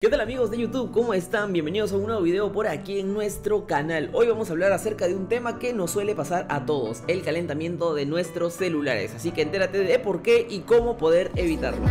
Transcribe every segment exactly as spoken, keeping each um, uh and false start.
¿Qué tal amigos de YouTube? ¿Cómo están? Bienvenidos a un nuevo video por aquí en nuestro canal. Hoy vamos a hablar acerca de un tema que nos suele pasar a todos: el calentamiento de nuestros celulares. Así que entérate de por qué y cómo poder evitarlo.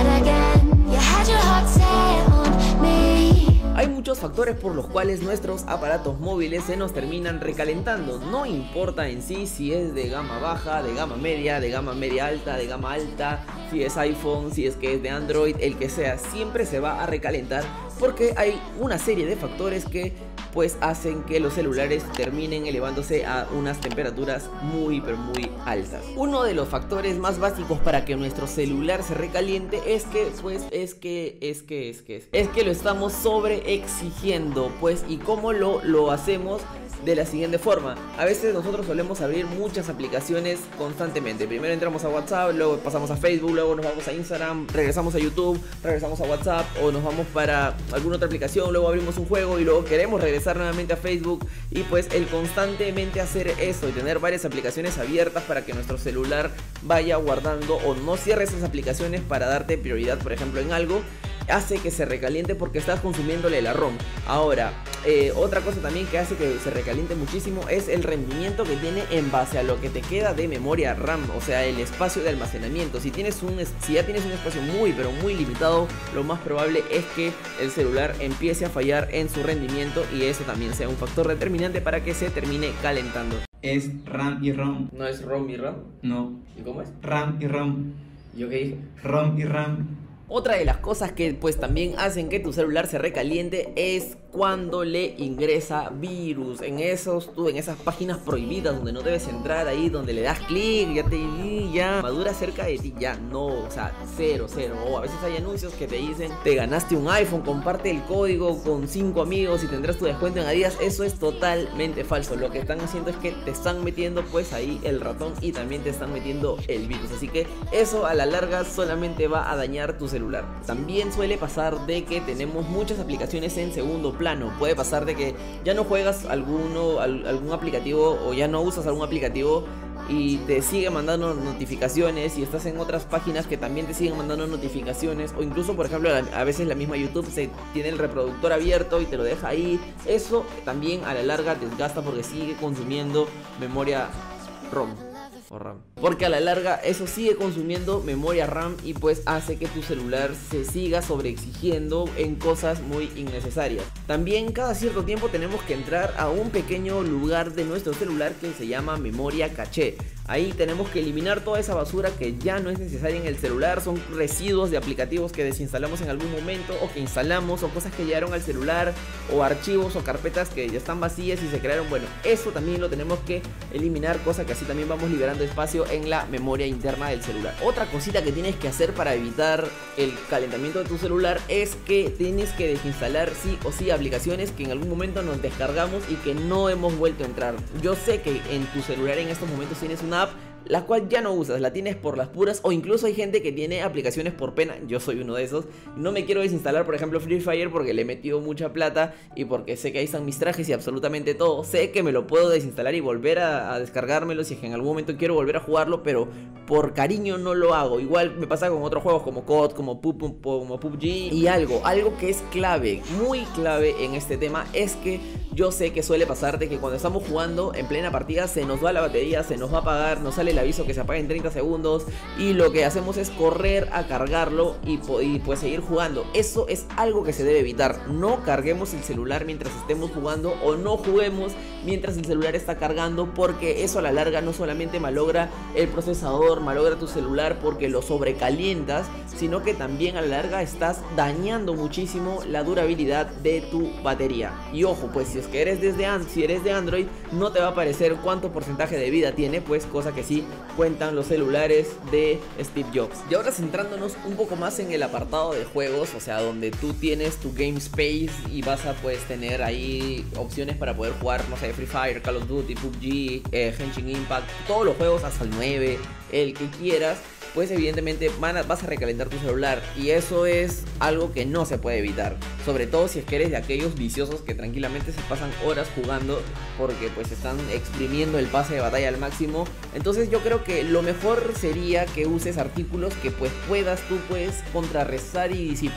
Hay muchos factores por los cuales nuestros aparatos móviles se nos terminan recalentando. No importa en sí si es de gama baja, de gama media, de gama media alta, de gama alta, si es iPhone, si es que es de Android, el que sea, siempre se va a recalentar porque hay una serie de factores que pues hacen que los celulares terminen elevándose a unas temperaturas muy pero muy altas. Uno de los factores más básicos para que nuestro celular se recaliente es que pues es que es que es que es, es que lo estamos sobre exigiendo, pues. ¿Y cómo lo, lo hacemos? De la siguiente forma: a veces nosotros solemos abrir muchas aplicaciones constantemente. Primero entramos a WhatsApp, luego pasamos a Facebook, luego nos vamos a Instagram, regresamos a YouTube, regresamos a WhatsApp, o nos vamos para alguna otra aplicación, luego abrimos un juego y luego queremos regresar nuevamente a Facebook. Y pues el constantemente hacer eso y tener varias aplicaciones abiertas para que nuestro celular vaya guardando, o no cierre esas aplicaciones para darte prioridad, por ejemplo, en algo, hace que se recaliente porque estás consumiéndole la ROM. Ahora, eh, otra cosa también que hace que se recaliente muchísimo es el rendimiento que tiene en base a lo que te queda de memoria RAM, o sea, el espacio de almacenamiento. Si tienes un, si ya tienes un espacio muy pero muy limitado, lo más probable es que el celular empiece a fallar en su rendimiento, y eso también sea un factor determinante para que se termine calentando. Es RAM y ROM. ¿No es ROM y RAM? No. ¿Y cómo es? RAM y ROM. ¿Yo qué dije? ROM y RAM. Otra de las cosas que pues también hacen que tu celular se recaliente es cuando le ingresa virus. En esos, tú, en esas páginas prohibidas donde no debes entrar, ahí donde le das clic, ya te ya madura cerca de ti, ya no, o sea, cero, cero. O a veces hay anuncios que te dicen: te ganaste un iPhone, comparte el código con cinco amigos y tendrás tu descuento en Adidas. Eso es totalmente falso. Lo que están haciendo es que te están metiendo pues ahí el ratón y también te están metiendo el virus. Así que eso a la larga solamente va a dañar tu celular. También suele pasar de que tenemos muchas aplicaciones en segundo plano. Puede pasar de que ya no juegas alguno, algún aplicativo, o ya no usas algún aplicativo y te sigue mandando notificaciones, y estás en otras páginas que también te siguen mandando notificaciones, o incluso por ejemplo a veces la misma YouTube se tiene el reproductor abierto y te lo deja ahí. Eso también a la larga desgasta porque sigue consumiendo memoria ROM o RAM, porque a la larga eso sigue consumiendo memoria RAM y pues hace que tu celular se siga sobreexigiendo en cosas muy innecesarias. También cada cierto tiempo tenemos que entrar a un pequeño lugar de nuestro celular que se llama memoria caché. Ahí tenemos que eliminar toda esa basura que ya no es necesaria en el celular. Son residuos de aplicativos que desinstalamos en algún momento, o que instalamos, o cosas que llegaron al celular, o archivos o carpetas que ya están vacías y se crearon. Bueno, eso también lo tenemos que eliminar, cosa que así también vamos liberando espacio en la memoria interna del celular. Otra cosita que tienes que hacer para evitar el calentamiento de tu celular es que tienes que desinstalar sí o sí aplicaciones que en algún momento nos descargamos y que no hemos vuelto a entrar. Yo sé que en tu celular en estos momentos tienes una app la cual ya no usas, la tienes por las puras, o incluso hay gente que tiene aplicaciones por pena. Yo soy uno de esos. No me quiero desinstalar, por ejemplo, Free Fire, porque le he metido mucha plata y porque sé que ahí están mis trajes y absolutamente todo. Sé que me lo puedo desinstalar y volver a, a descargármelo si es que en algún momento quiero volver a jugarlo, pero por cariño no lo hago. Igual me pasa con otros juegos como C O D, como P U B G, como P U B G. Y algo, algo que es clave, muy clave en este tema, es que yo sé que suele pasar de que cuando estamos jugando en plena partida se nos va la batería, se nos va a apagar, nos sale el aviso que se apaga en treinta segundos, y lo que hacemos es correr a cargarlo y, y pues seguir jugando. Eso es algo que se debe evitar. No carguemos el celular mientras estemos jugando, o no juguemos mientras el celular está cargando, porque eso a la larga no solamente malogra el procesador, malogra tu celular porque lo sobrecalientas, sino que también a la larga estás dañando muchísimo la durabilidad de tu batería. Y ojo, pues si es que eres desde And si eres de Android, no te va a aparecer cuánto porcentaje de vida tiene, pues cosa que sí cuentan los celulares de Steve Jobs. Y ahora centrándonos un poco más en el apartado de juegos, o sea, donde tú tienes tu game space y vas a pues tener ahí opciones para poder jugar, no sé, Free Fire, Call of Duty, P U B G, eh, Genshin Impact, todos los juegos hasta el nueve, el que quieras. pues evidentemente van a, vas a recalentar tu celular, y eso es algo que no se puede evitar, sobre todo si es que eres de aquellos viciosos que tranquilamente se pasan horas jugando porque pues están exprimiendo el pase de batalla al máximo. Entonces yo creo que lo mejor sería que uses artículos que pues puedas tú pues contrarrestar y disipar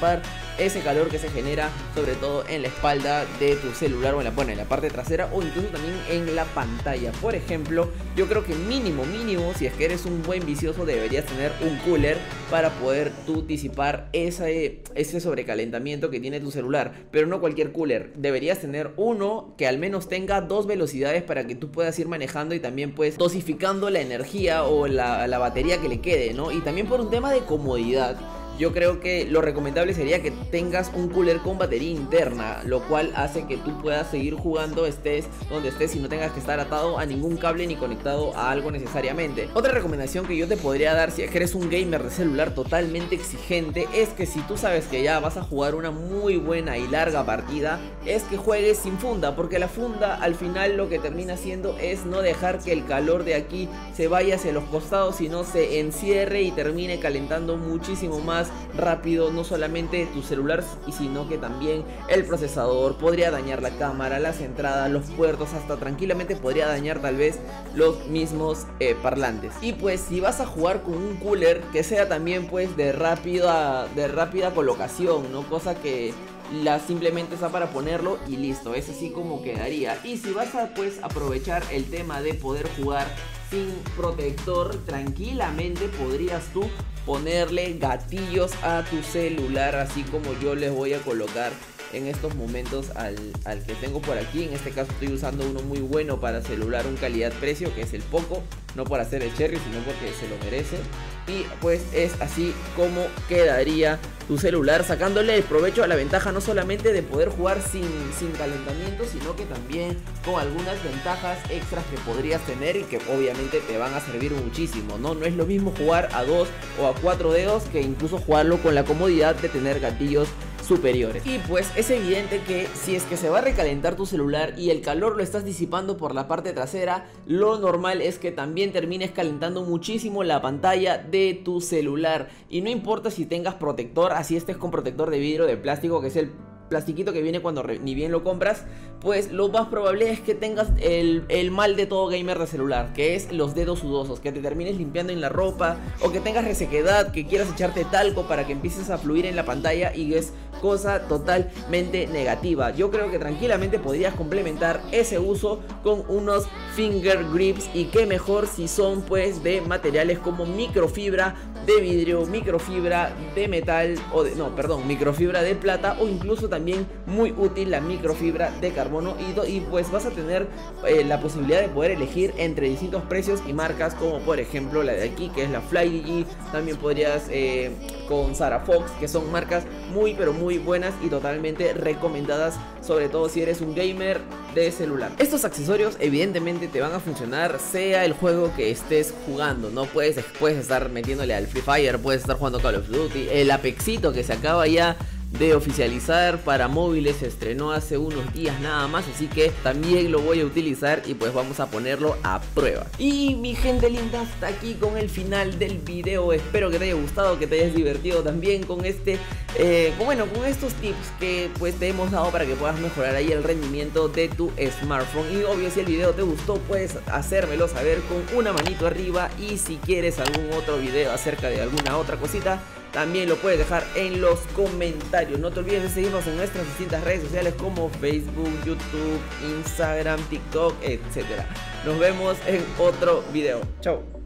ese calor que se genera sobre todo en la espalda de tu celular o en la, bueno, en la parte trasera o incluso también en la pantalla. Por ejemplo, yo creo que mínimo, mínimo, si es que eres un buen vicioso, deberías tener un cooler para poder tú disipar ese, ese sobrecalentamiento que tiene tu celular. Pero no cualquier cooler, deberías tener uno que al menos tenga dos velocidades para que tú puedas ir manejando y también pues dosificando la energía o la, la batería que le quede, ¿no? Y también por un tema de comodidad, yo creo que lo recomendable sería que tengas un cooler con batería interna, lo cual hace que tú puedas seguir jugando estés donde estés y no tengas que estar atado a ningún cable ni conectado a algo necesariamente. Otra recomendación que yo te podría dar si es que eres un gamer de celular totalmente exigente es que si tú sabes que ya vas a jugar una muy buena y larga partida, es que juegues sin funda, porque la funda al final lo que termina haciendo es no dejar que el calor de aquí se vaya hacia los costados, sino se encierre y termine calentando muchísimo más rápido, no solamente tu celular, y sino que también el procesador, podría dañar la cámara, las entradas, los puertos, hasta tranquilamente podría dañar tal vez los mismos eh, parlantes. Y pues si vas a jugar con un cooler que sea también pues de rápida, de rápida colocación, ¿no? Cosa que la simplemente está para ponerlo y listo, es así como quedaría. Y si vas a pues aprovechar el tema de poder jugar sin protector, tranquilamente podrías tú ponerle gatillos a tu celular, así como yo les voy a colocar en estos momentos al, al que tengo por aquí. En este caso estoy usando uno muy bueno para celular, un calidad-precio, que es el Poco, no por hacer el cherry, sino porque se lo merece. Y pues es así como quedaría tu celular, sacándole el provecho a la ventaja no solamente de poder jugar sin, sin calentamiento, sino que también con algunas ventajas extras que podrías tener y que obviamente te van a servir muchísimo, ¿no? No es lo mismo jugar a dos o a cuatro dedos que incluso jugarlo con la comodidad de tener gatillos superiores. Y pues es evidente que si es que se va a recalentar tu celular y el calor lo estás disipando por la parte trasera, lo normal es que también termines calentando muchísimo la pantalla de tu celular. Y no importa si tengas protector, así estés con protector de vidrio, de plástico, que es el plastiquito que viene cuando ni bien lo compras, pues lo más probable es que tengas el, el mal de todo gamer de celular, que es los dedos sudosos, que te termines limpiando en la ropa, o que tengas resequedad, que quieras echarte talco para que empieces a fluir en la pantalla, y es cosa totalmente negativa. Yo creo que tranquilamente podrías complementar ese uso con unos finger grips, y qué mejor si son pues de materiales como microfibra de vidrio, microfibra de metal, o de, no, perdón, microfibra de plata, o incluso también muy útil la microfibra de carbono, y, y pues vas a tener eh, la posibilidad de poder elegir entre distintos precios y marcas, como por ejemplo la de aquí, que es la FlyDigi. También podrías eh, con Zara Fox, que son marcas muy pero muy buenas y totalmente recomendadas, sobre todo si eres un gamer de celular. Estos accesorios evidentemente te van a funcionar sea el juego que estés jugando, ¿no? Puedes, puedes estar metiéndole al Free Fire, puedes estar jugando Call of Duty, el Apexito que se acaba ya de oficializar para móviles, se estrenó hace unos días nada más, así que también lo voy a utilizar y pues vamos a ponerlo a prueba. Y mi gente linda, hasta aquí con el final del video. Espero que te haya gustado, que te hayas divertido también con este eh, bueno, con estos tips que pues te hemos dado para que puedas mejorar ahí el rendimiento de tu smartphone. Y obvio, si el video te gustó, puedes hacérmelo saber con una manito arriba, y si quieres algún otro video acerca de alguna otra cosita, también lo puedes dejar en los comentarios. No te olvides de seguirnos en nuestras distintas redes sociales como Facebook, YouTube, Instagram, TikTok, etcétera. Nos vemos en otro video. Chao.